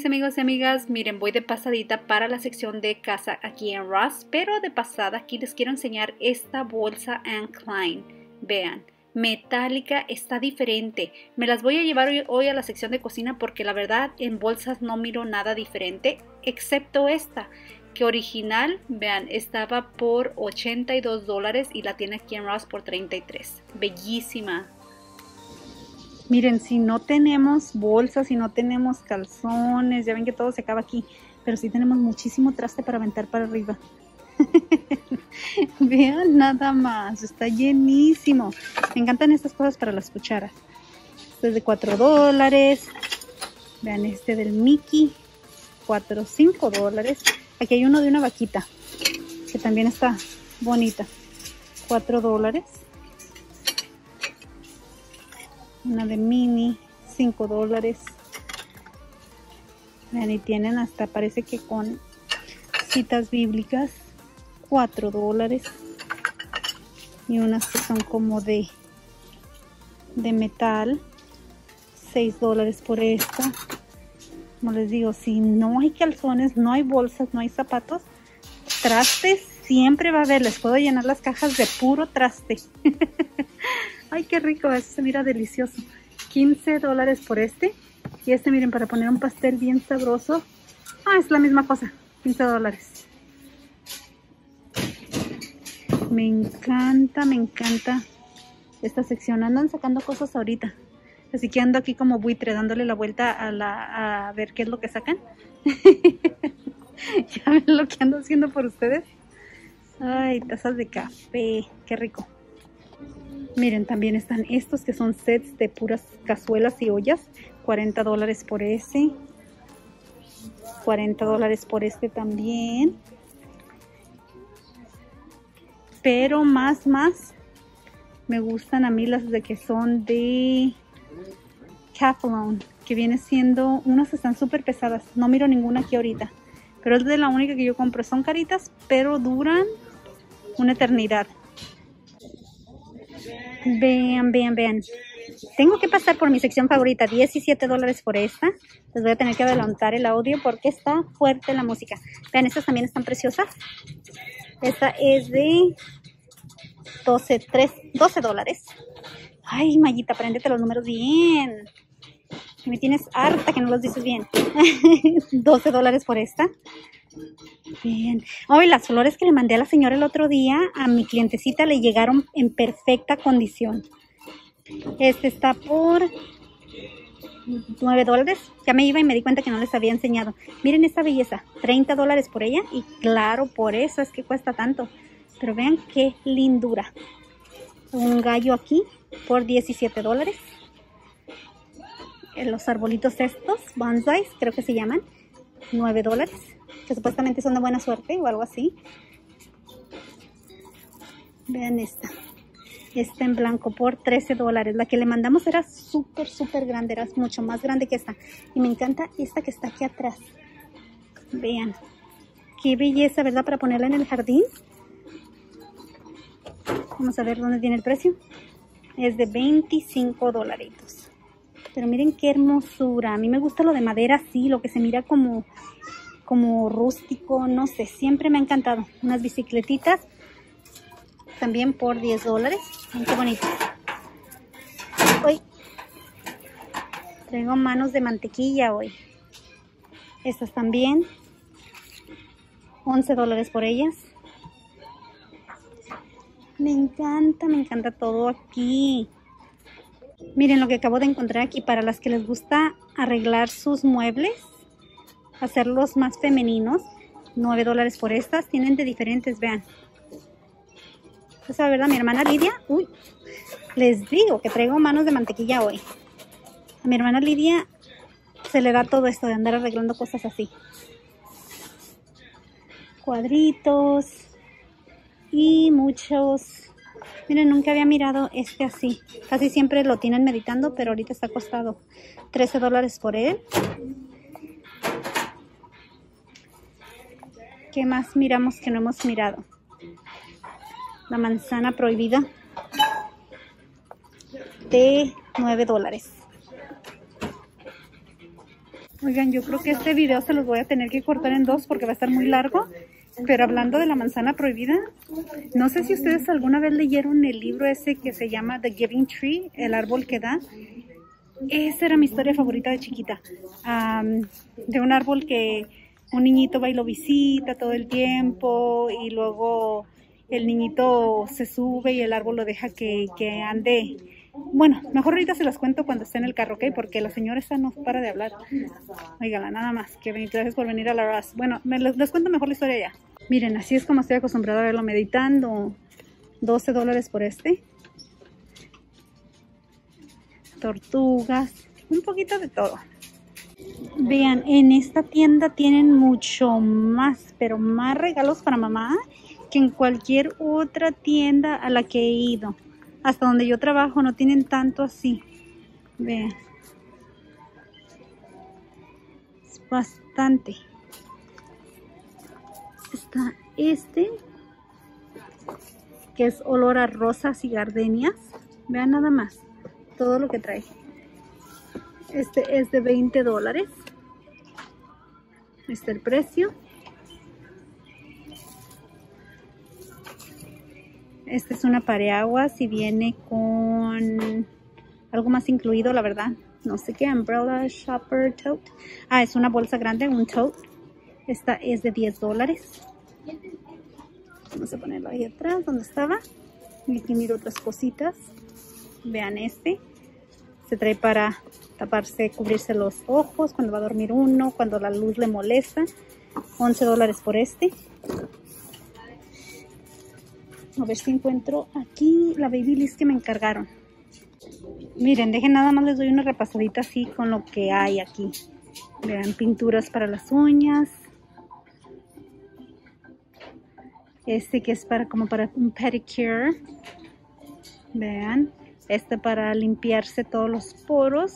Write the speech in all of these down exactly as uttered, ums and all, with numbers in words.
mis amigos y amigas, miren, voy de pasadita para la sección de casa aquí en Ross, pero de pasada aquí les quiero enseñar esta bolsa Anne Klein. Vean, metálica, está diferente. Me las voy a llevar hoy, hoy a la sección de cocina porque la verdad en bolsas no miro nada diferente, excepto esta, que original, vean, estaba por ochenta y dos dólares y la tiene aquí en Ross por treinta y tres. Bellísima. Miren, si no tenemos bolsas, si no tenemos calzones, ya ven que todo se acaba aquí, pero sí tenemos muchísimo traste para aventar para arriba. Vean nada más, está llenísimo. Me encantan estas cosas para las cucharas. Este es de cuatro dólares. Vean este del Mickey, cuatro, cinco dólares. Aquí hay uno de una vaquita, que también está bonita, cuatro dólares. Una de mini, cinco dólares. Vean, y tienen hasta, parece que con citas bíblicas, cuatro dólares. Y unas que son como de, de metal, seis dólares por esta. Como les digo, si no hay calzones, no hay bolsas, no hay zapatos, trastes siempre va a haber. Les puedo llenar las cajas de puro traste. Ay, qué rico, eso se mira delicioso. quince dólares por este. Y este, miren, para poner un pastel bien sabroso. Ah, es la misma cosa, quince dólares. Me encanta, me encanta esta sección. Andan sacando cosas ahorita. Así que ando aquí como buitre, dándole la vuelta a, la, a ver qué es lo que sacan. ¿Ya ven lo que ando haciendo por ustedes? Ay, tazas de café, qué rico. Miren, también están estos que son sets de puras cazuelas y ollas. cuarenta dólares por ese. cuarenta dólares por este también. Pero más, más. Me gustan a mí las de que son de Calphalon, que viene siendo, unas están súper pesadas. No miro ninguna aquí ahorita. Pero es de la única que yo compro. Son caritas, pero duran una eternidad. Vean, vean, vean. Tengo que pasar por mi sección favorita. diecisiete dólares por esta. Les voy a tener que adelantar el audio porque está fuerte la música. Vean, estas también están preciosas. Esta es de doce, trece, doce dólares. Ay, Mayita, apréndete los números bien. Me tienes harta que no los dices bien. doce dólares por esta. Bien. Hoy las flores que le mandé a la señora el otro día a mi clientecita le llegaron en perfecta condición. Este está por nueve dólares. Ya me iba y me di cuenta que no les había enseñado. Miren esta belleza, treinta dólares por ella. Y claro, por eso es que cuesta tanto. Pero vean qué lindura. Un gallo aquí por diecisiete dólares. Los arbolitos estos, bonsais, creo que se llaman, nueve dólares. Que supuestamente son de buena suerte o algo así. Vean esta. Esta en blanco por trece dólares. La que le mandamos era súper, súper grande. Era mucho más grande que esta. Y me encanta esta que está aquí atrás. Vean. Qué belleza, ¿verdad? Para ponerla en el jardín. Vamos a ver dónde tiene el precio. Es de veinticinco dolaritos. Pero miren qué hermosura. A mí me gusta lo de madera así. Lo que se mira como... como rústico, no sé, siempre me ha encantado. Unas bicicletitas también por diez dólares. Miren qué bonitas. Hoy traigo manos de mantequilla hoy. Estas también, once dólares por ellas. Me encanta, me encanta todo aquí. Miren lo que acabo de encontrar aquí para las que les gusta arreglar sus muebles, hacerlos más femeninos. nueve dólares por estas. Tienen de diferentes, vean. Esa, ¿verdad? Mi hermana Lidia. Uy, les digo que traigo manos de mantequilla hoy. A mi hermana Lidia se le da todo esto de andar arreglando cosas así. Cuadritos. Y muchos. Miren, nunca había mirado este así. Casi siempre lo tienen meditando, pero ahorita está costado trece dólares por él. ¿Qué más miramos que no hemos mirado? La manzana prohibida de nueve dólares. Oigan, yo creo que este video se los voy a tener que cortar en dos porque va a estar muy largo. Pero hablando de la manzana prohibida, no sé si ustedes alguna vez leyeron el libro ese que se llama The Giving Tree, el árbol que da. Esa era mi historia favorita de chiquita. Um, de un árbol que un niñito va y lo visita todo el tiempo y luego el niñito se sube y el árbol lo deja que, que ande. Bueno, mejor ahorita se las cuento cuando esté en el carro, ¿ok? Porque la señora esta no para de hablar. Óigala, nada más. Que gracias por venir a la Ross. Bueno, me, les, les cuento mejor la historia ya. Miren, así es como estoy acostumbrada a verlo meditando. doce dólares por este. Tortugas. Un poquito de todo. Vean, en esta tienda tienen mucho más, pero más regalos para mamá que en cualquier otra tienda a la que he ido. Hasta donde yo trabajo no tienen tanto así. Vean. Es bastante. Está este, que es olor a rosas y gardenias. Vean nada más. Todo lo que trae. Este es de veinte dólares. Este es el precio. Este es una pareaguas y viene con algo más incluido, la verdad. No sé qué, umbrella, shopper, tote. Ah, es una bolsa grande, un tote. Esta es de diez dólares. Vamos a ponerlo ahí atrás, donde estaba. Y aquí miro otras cositas. Vean este. Se trae para taparse, cubrirse los ojos cuando va a dormir uno, cuando la luz le molesta. once dólares por este. A ver si encuentro aquí la Babyliss que me encargaron. Miren, dejen nada más les doy una repasadita así con lo que hay aquí. Vean, pinturas para las uñas. Este que es para como para un pedicure. Vean, este para limpiarse todos los poros.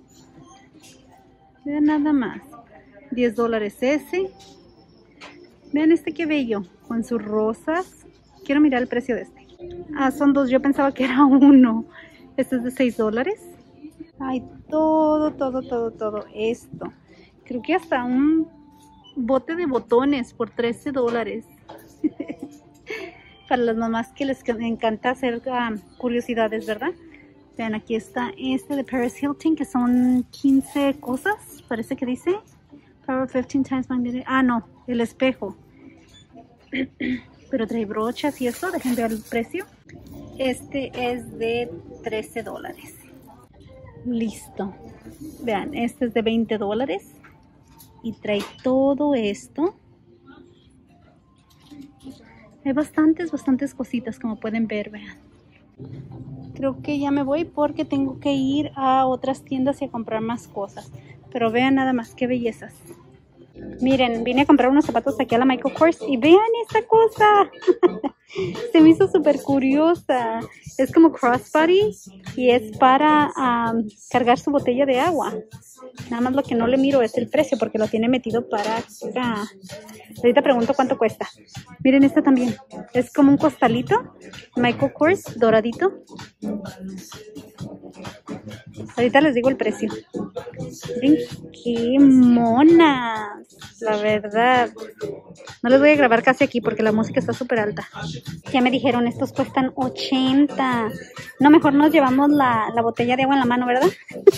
Vean nada más. diez dólares ese. Vean este que bello, con sus rosas. Quiero mirar el precio de este. Ah, son dos. Yo pensaba que era uno. Este es de seis dólares. Hay todo, todo, todo, todo esto. Creo que hasta un bote de botones por trece dólares. Para las mamás que les encanta hacer um, curiosidades, ¿verdad? Vean, aquí está este de Paris Hilton, que son quince cosas. Parece que dice. Power fifteen times my minute. Ah, no. El espejo. Pero trae brochas y eso, dejen ver el precio. Este es de trece dólares. Listo. Vean, este es de veinte dólares. Y trae todo esto. Hay bastantes, bastantes cositas como pueden ver, vean. Creo que ya me voy porque tengo que ir a otras tiendas y a comprar más cosas. Pero vean nada más, qué bellezas. Miren, vine a comprar unos zapatos aquí a la Michael Kors y vean esta cosa. Se me hizo súper curiosa. Es como crossbody y es para um, cargar su botella de agua. Nada más lo que no le miro es el precio porque lo tiene metido para acá. Ahorita pregunto cuánto cuesta. Miren esta también. Es como un costalito. Michael Kors, doradito. Ahorita les digo el precio. Miren qué monas. La verdad. No les voy a grabar casi aquí porque la música está súper alta. Ya me dijeron, estos cuestan ochenta. No, mejor nos llevamos la, la botella de agua en la mano, ¿verdad?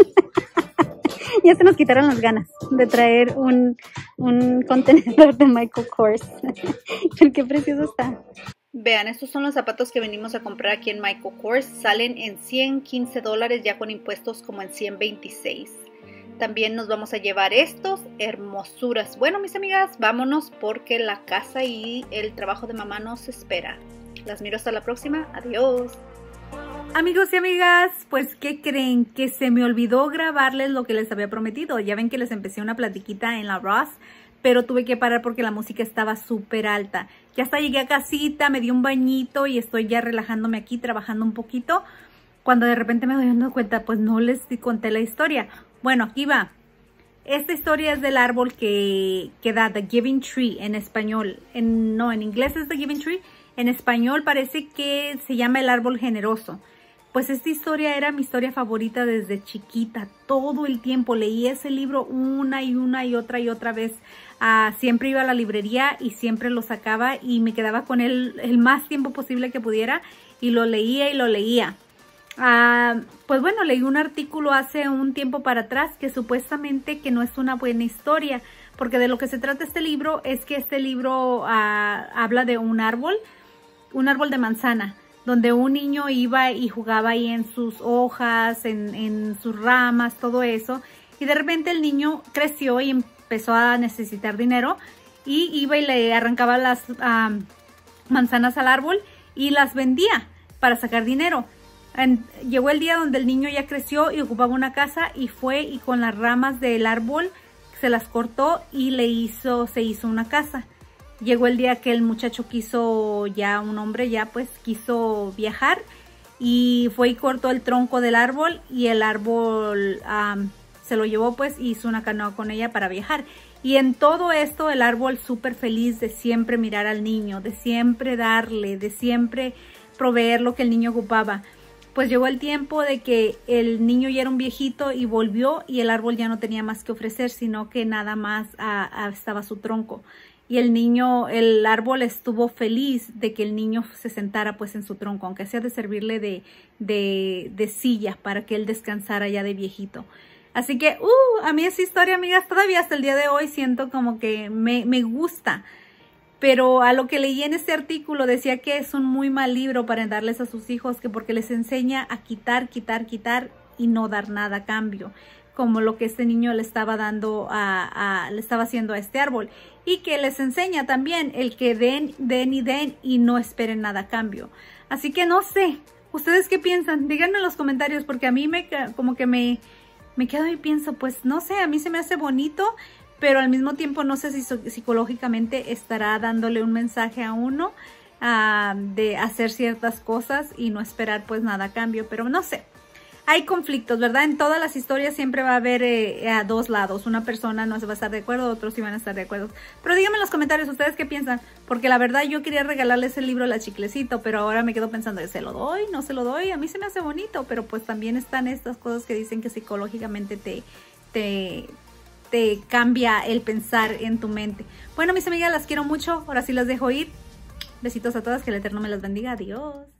Ya se nos quitaron las ganas de traer un, un contenedor de Michael Kors. Pero qué precioso está. Vean, estos son los zapatos que venimos a comprar aquí en Michael Kors. Salen en ciento quince dólares, ya con impuestos como en ciento veintiséis. También nos vamos a llevar estos, hermosuras. Bueno, mis amigas, vámonos porque la casa y el trabajo de mamá nos espera. Las miro hasta la próxima. Adiós. Amigos y amigas, pues ¿qué creen? Que se me olvidó grabarles lo que les había prometido. Ya ven que les empecé una platiquita en la Ross, pero tuve que parar porque la música estaba súper alta. Ya hasta llegué a casita, me di un bañito y estoy ya relajándome aquí, trabajando un poquito. Cuando de repente me doy dando cuenta, pues no les conté la historia. Bueno, aquí va. Esta historia es del árbol que, que da The Giving Tree en español. En, no, en inglés es The Giving Tree. En español parece que se llama el árbol generoso. Pues esta historia era mi historia favorita desde chiquita. Todo el tiempo leí ese libro una y una y otra y otra vez. Uh, siempre iba a la librería y siempre lo sacaba y me quedaba con él el más tiempo posible que pudiera y lo leía y lo leía. Uh, pues bueno, leí un artículo hace un tiempo para atrás que supuestamente que no es una buena historia, porque de lo que se trata este libro es que este libro uh, habla de un árbol, un árbol de manzana, donde un niño iba y jugaba ahí en sus hojas, en, en sus ramas, todo eso, y de repente el niño creció y empezó a necesitar dinero y iba y le arrancaba las uh, manzanas al árbol y las vendía para sacar dinero. En, llegó el día donde el niño ya creció y ocupaba una casa y fue y con las ramas del árbol se las cortó y le hizo, se hizo una casa. Llegó el día que el muchacho quiso, ya un hombre ya pues quiso viajar y fue y cortó el tronco del árbol y el árbol um, se lo llevó pues y hizo una canoa con ella para viajar. Y en todo esto el árbol súper feliz de siempre mirar al niño, de siempre darle, de siempre proveer lo que el niño ocupaba. Pues llegó el tiempo de que el niño ya era un viejito y volvió y el árbol ya no tenía más que ofrecer, sino que nada más a, a, estaba su tronco. Y el niño, el árbol estuvo feliz de que el niño se sentara pues en su tronco, aunque sea de servirle de, de, de silla para que él descansara ya de viejito. Así que, uh, a mí esa historia, amigas, todavía hasta el día de hoy siento como que me, me gusta. Pero a lo que leí en este artículo decía que es un muy mal libro para darles a sus hijos, que porque les enseña a quitar, quitar, quitar y no dar nada a cambio, como lo que este niño le estaba dando a, a le estaba haciendo a este árbol, y que les enseña también el que den, den y den y no esperen nada a cambio. Así que no sé, ¿ustedes qué piensan? Díganme en los comentarios, porque a mí me como que me, me quedo y pienso, pues no sé, a mí se me hace bonito, pero al mismo tiempo no sé si psicológicamente estará dándole un mensaje a uno uh, de hacer ciertas cosas y no esperar pues nada a cambio, pero no sé. Hay conflictos, ¿verdad? En todas las historias siempre va a haber eh, a dos lados. Una persona no se va a estar de acuerdo, otros sí van a estar de acuerdo. Pero díganme en los comentarios ustedes qué piensan, porque la verdad yo quería regalarles el libro a la Chiclecito, pero ahora me quedo pensando, ¿se lo doy? ¿No se lo doy? A mí se me hace bonito, pero pues también están estas cosas que dicen que psicológicamente te... te te cambia el pensar en tu mente. Bueno, mis amigas, las quiero mucho. Ahora sí las dejo ir. Besitos a todas. Que el Eterno me las bendiga. Adiós.